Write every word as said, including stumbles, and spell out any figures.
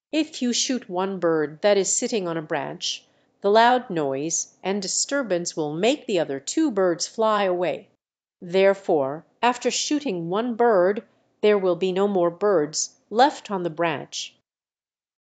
If you shoot one bird that is sitting on a branch, the loud noise and disturbance will make the other two birds fly away. Therefore, after shooting one bird there will be no more birds left on the branch.